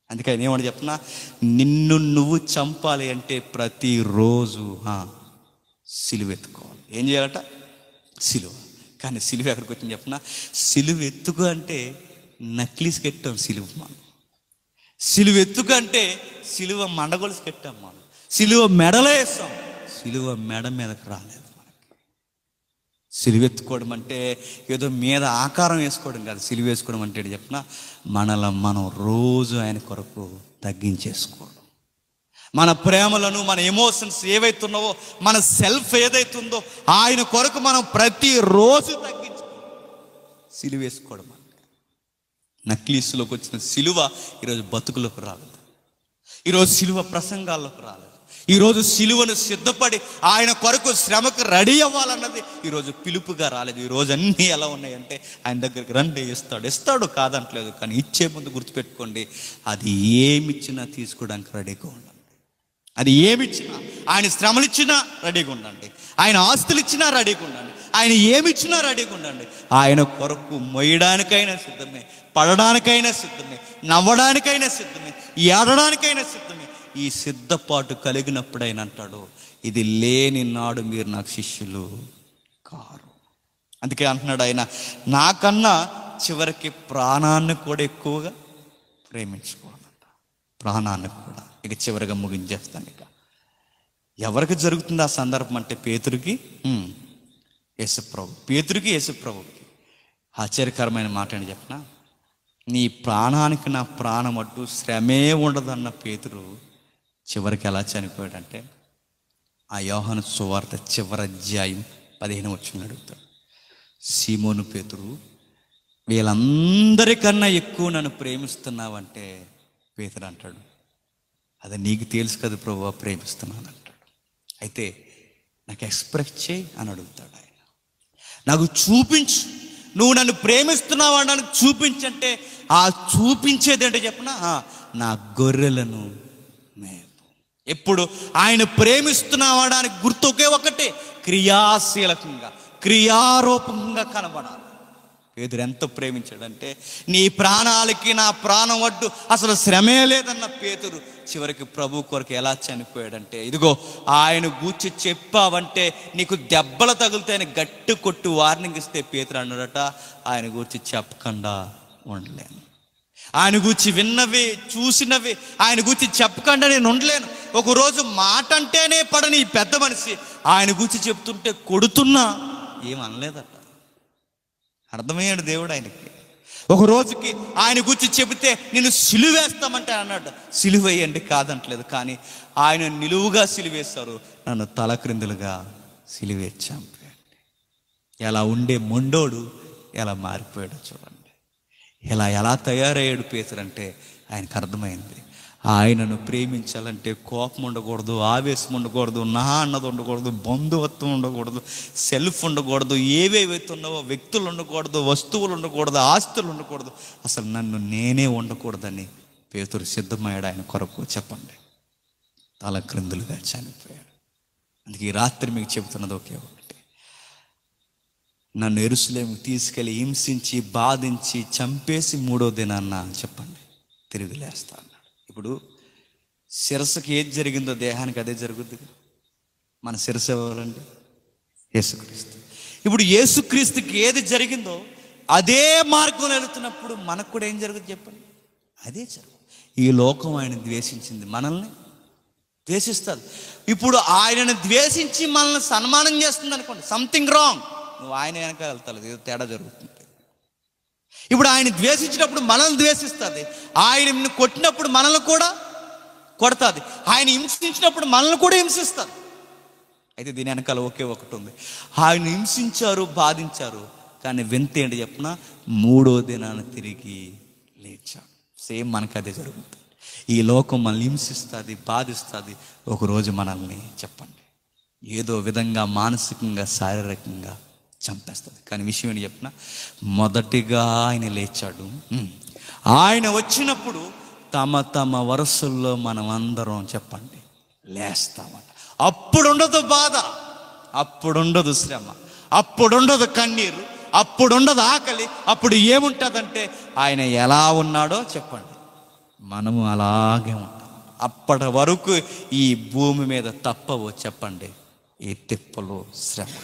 అందుకే ఆయన ఏమని చెప్పినా, నిన్ను నువ్వు చంపాలి అంటే ప్రతిరోజు సిలువ ఎత్తుకోవాలి. ఏం చేయాలట? సిలువ. కానీ సిలువ ఎక్కడికి వచ్చింది చెప్పిన, సిలువ ఎత్తుకు అంటే నక్లీస్ కట్టాం సిలువ మనం. సిలువ ఎత్తుకు అంటే సిలువ మండగొలుసు కట్టాం మనం. సిలువ మెడలో వేస్తాం, సిలువ మెడ మీదకి రాలేదు మనకి. సిలువ ఎత్తుకోవడం అంటే ఏదో మీద ఆకారం వేసుకోవడం కాదు. సిలువ వేసుకోవడం అంటే చెప్పిన, మనలో మనం రోజు ఆయన కొరకు తగ్గించేసుకోవడం. మన ప్రేమలను, మన ఎమోషన్స్ ఏవైతున్నావో, మన సెల్ఫ్ ఏదైతుందో ఆయన కొరకు మనం ప్రతిరోజు తగ్గించుకోవడం సిలువ వేసుకోవడం అంటే. నక్లీసులోకి వచ్చిన సిలువ ఈరోజు బతుకులోకి రాలేదు. ఈరోజు సిలువ ప్రసంగాల్లోకి రాలేదు. ఈరోజు సిలువను సిద్ధపడి ఆయన కొరకు శ్రమకు రెడీ అవ్వాలన్నది ఈరోజు పిలుపుగా రాలేదు. ఈరోజు అన్నీ ఎలా ఉన్నాయంటే, ఆయన దగ్గరికి రండి, ఇస్తాడు కాదంటలేదు. కానీ ఇచ్చే ముందు గుర్తుపెట్టుకోండి, అది ఏమిచ్చినా తీసుకోవడానికి రెడీగా ఉండండి. అది ఏమిచ్చినా, ఆయన శ్రమలు ఇచ్చినా రెడీగా ఉండండి, ఆయన ఆస్తులు ఇచ్చినా రెడీగా ఉండండి, ఆయన ఏమిచ్చినా రెడీగా ఉండండి. ఆయన కొరకు మొయ్యడానికైనా సిద్ధమే, పడడానికైనా సిద్ధమే, నవ్వడానికైనా సిద్ధమే, ఏడడానికైనా సిద్ధమే. ఈ సిద్ధపాటు కలిగినప్పుడు ఆయన అంటాడు, ఇది లేని నాడు మీరు నాకు శిష్యులు కారు. అందుకే అంటున్నాడు ఆయన, నాకన్నా చివరికి ప్రాణాన్ని కూడా ఎక్కువగా ప్రేమించుకోవాలంట. ప్రాణాన్ని కూడా. ఇక చివరిగా ముగించేస్తాను. ఇక ఎవరికి జరుగుతుంది ఆ సందర్భం అంటే, పేతురుకి యేసుప్రభుకి ఆశ్చర్యకరమైన మాట అని చెప్పిన, నీ ప్రాణానికి నా ప్రాణం అడ్డు, శ్రమే ఉండదన్న పేతురు చివరికి ఎలా చనిపోయాడంటే, ఆ యోహాను సువార్త చివరి అధ్యాయం 15 వచనం అడుగుతాడు. సీమోను పేతురు, వీళ్ళందరికన్నా ఎక్కువ నన్ను ప్రేమిస్తున్నావంటే పేతురు అంటాడు, అది నీకు తెలుసు కదా ప్రభువా, ప్రేమిస్తున్నాను అంటాడు. అయితే నాకు ఎక్స్ప్రెస్ చేయి అని అడుగుతాడు ఆయన. నాకు చూపించు, నువ్వు నన్ను ప్రేమిస్తున్నావు అనడానికి చూపించంటే, ఆ చూపించేది ఏంటో చెప్పనా, నా గొర్రెలను మేపు. ఎప్పుడు ఆయన ప్రేమిస్తున్నావు అనడానికి గుర్తు ఒకే ఒకటి, క్రియాశీలకంగా, క్రియారూపంగా కనబడాలి. పేతురు ఎంత ప్రేమించాడంటే, నీ ప్రాణాలకి నా ప్రాణం అడ్డు, అసలు శ్రమే లేదన్న పేతురు చివరికి ప్రభు కొరకు ఎలా చనిపోయాడంటే, ఇదిగో ఆయన గూర్చి చెప్పావంటే నీకు దెబ్బలు తగులుతాయని గట్టి కొట్టు వార్నింగ్ ఇస్తే పేతురు అన్నాడట, ఆయన గూర్చి చెప్పకుండా ఉండలేను, ఆయన గూర్చి విన్నవి చూసినవి ఆయన గూర్చి చెప్పకుండా నేను ఉండలేను. ఒకరోజు మాట అంటేనే పడని ఈ పెద్ద మనిషి ఆయన గూర్చి చెప్తుంటే కొడుతున్నా ఏమనలేదట. అర్థమయ్యాడు దేవుడు ఆయనకి. ఒక రోజుకి ఆయన గురించి చెబితే నిన్ను సిలువేస్తామంటే అన్నాడు, సిలువేయండి కాదంటలేదు. కానీ ఆయన నిలువుగా సిలువేస్తారు, నన్ను తలక్రిందులుగా సిలువేచ్చాం. ఎలా ఉండే మొండోడు ఎలా మారిపోయాడు చూడండి. ఎలా తయారయ్యాడు పేతురు అంటే ఆయనకు అర్థమైంది, ఆయనను ప్రేమించాలంటే కోపం ఉండకూడదు, ఆవేశం ఉండకూడదు, నా అన్నది ఉండకూడదు, బంధుత్వం ఉండకూడదు, సెల్ఫ్ ఉండకూడదు, ఏవేవైతే ఉన్నావో వ్యక్తులు ఉండకూడదు, వస్తువులు ఉండకూడదు, ఆస్తులు ఉండకూడదు, అసలు నన్ను నేనే ఉండకూడదని పేతురు సిద్ధమయ్యాడు ఆయన కొరకు. చెప్పండి, తల క్రిందులుగా చనిపోయాడు. అందుకే ఈ రాత్రి మీకు చెబుతున్నది ఒకే ఒకటి, నన్ను యెరూషలేముకు తీసుకెళ్ళి హింసించి బాధించి చంపేసి 3వ దినాన్న చెప్పండి తిరిగి లేస్తా అన్నాడు. ఇప్పుడు శిరస్సుకి ఏది జరిగిందో దేహానికి అదే జరుగుద్ది. మన శిరస్సు ఎవరండి? యేసుక్రీస్తు. ఇప్పుడు యేసుక్రీస్తుకి ఏది జరిగిందో అదే మార్గంలో వెళుతున్నప్పుడు మనకు కూడా ఏం జరుగుతుంది చెప్పండి, అదే జరుగు. ఈ లోకం ఆయన ద్వేషించింది, మనల్ని ద్వేషిస్తుంది. ఇప్పుడు ఆయనను ద్వేషించి మనల్ని సన్మానం చేస్తుంది అనుకోండి, సంథింగ్ రాంగ్. నువ్వు ఆయన వెనక వెళ్తావు, ఏదో తేడా జరుగుతుంది. ఇప్పుడు ఆయన ద్వేషించినప్పుడు మనల్ని ద్వేషిస్తుంది, ఆయన కొట్టినప్పుడు మనల్ని కూడా కొడుతుంది, ఆయన హింసించినప్పుడు మనల్ని కూడా హింసిస్తుంది. అయితే దీని వెనకాల ఒకే ఒకటి ఉంది, ఆయన హింసించారు, బాధించారు, కానీ వింత ఏంటి చెప్పిన, 3వ దినాన తిరిగి లేచాడు. సేమ్ మనకు అదే జరుగుతుంది. ఈ లోకం మనల్ని హింసిస్తుంది, బాధిస్తుంది, ఒకరోజు మనల్ని చెప్పండి ఏదో విధంగా మానసికంగా శారీరకంగా చంపేస్తుంది. కానీ విషయం ఏంటి చెప్పిన, మొదటిగా ఆయన లేచాడు. ఆయన వచ్చినప్పుడు తమ వరుసల్లో మనం అందరం చెప్పండి లేస్తామట. అప్పుడుండదు బాధ, అప్పుడుండదు శ్రమ, అప్పుడుండదు కన్నీరు, అప్పుడుండదు ఆకలి. అప్పుడు ఏముంటుందంటే ఆయన ఎలా ఉన్నాడో చెప్పండి, మనము అలాగే ఉంటాం. అప్పటి వరకు ఈ భూమి మీద తప్పవు చెప్పండి ఈ తిప్పలు, శ్రమలు.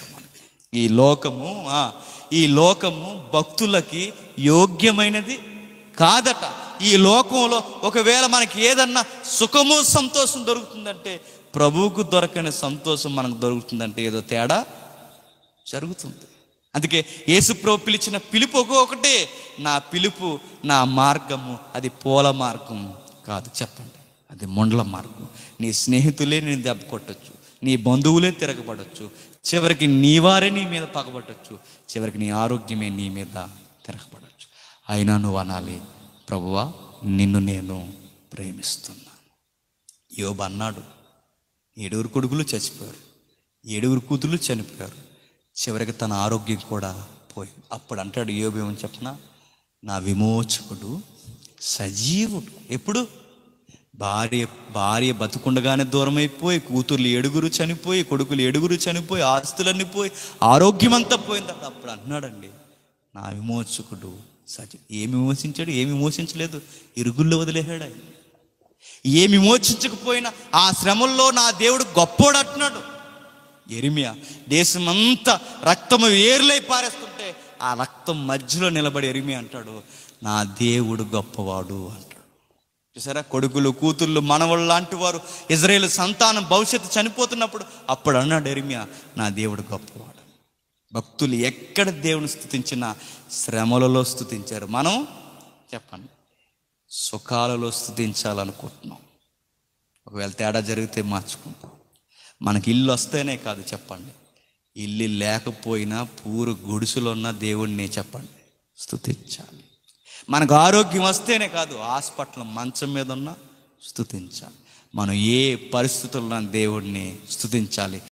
ఈ లోకము భక్తులకి యోగ్యమైనది కాదట. ఈ లోకంలో ఒకవేళ మనకి ఏదన్నా సుఖము సంతోషం దొరుకుతుందంటే, ప్రభువుకు దొరకని సంతోషం మనకు దొరుకుతుందంటే ఏదో తేడా జరుగుతుంది. అందుకే యేసుప్రభు పిలిచిన పిలుపు ఒకటే, నా పిలుపు, నా మార్గము అది పూల మార్గం కాదు చెప్పండి, అది ముండ్ల మార్గం. నీ స్నేహితులే నేను దెబ్బ కొట్టచ్చు, నీ బంధువులే తిరగబడచ్చు, చివరికి నీ వారే నీ మీద పగబట్టచ్చు, చివరికి నీ ఆరోగ్యమే నీ మీద తిరగబడచ్చు. అయినా నువ్వు అనాలి, ప్రభువా నిన్ను నేను ప్రేమిస్తున్నాను. యోబు అన్నాడు, 7 కొడుకులు చచ్చిపోయారు, 7 కూతుళ్ళు చనిపోయారు, చివరికి తన ఆరోగ్యం కూడా పోయింది. అప్పుడు అంటాడు యోబు ఏమని చెప్పనా, నా విమోచకుడు సజీవుడు. ఎప్పుడు? భార్య బతుకుండగానే దూరం అయిపోయి, కూతుర్లు 7 చనిపోయి, కొడుకులు 7 చనిపోయి, ఆస్తులన్నీ పోయి, ఆరోగ్యం అంతా పోయిందట. అప్పుడు అన్నాడండి, నా విమోచకుడు సజీవుడు. ఏమి విమోచించాడు? ఏమి విమోచించలేదు, ఇరుగుల్లో వదిలేశాడు ఆయన. ఏమి విమోచించకపోయినా ఆ శ్రమల్లో నా దేవుడు గొప్పోడు అంటున్నాడు యెరెమయా. దేశమంతా రక్తము ఏర్లై పారేస్తుంటే ఆ రక్తం మధ్యలో నిలబడి యెరెమయా అంటాడు, నా దేవుడు గొప్పవాడు అంటాడు. చూసారా, కొడుకులు, కూతుళ్ళు, మనవళ్ళు లాంటి వారు, ఇజ్రాయేలు సంతానం భవిష్యత్తు చనిపోతున్నప్పుడు అప్పుడు అన్నాడు యెరెమయా, నా దేవుడు గొప్పవాడు. భక్తులు ఎక్కడ దేవుని స్తుతించినా శ్రమలలో స్తుతించారు. మనం చెప్పండి సుఖాలలో స్తుతించాలనుకుంటున్నాం, ఒకవేళ తేడా జరిగితే మార్చుకుంటాం. మనకి ఇల్లు వస్తేనే కాదు చెప్పండి, ఇల్లు లేకపోయినా పూరు గుడిసెలో ఉన్న దేవుడిని చెప్పండి స్తుతించాలి. మనకు ఆరోగ్యం వస్తేనే కాదు, హాస్పిటల్ మంచం మీద ఉన్న స్తుతించాలి. మనం ఏ పరిస్థితుల్లో దేవుడిని స్తుతించాలి.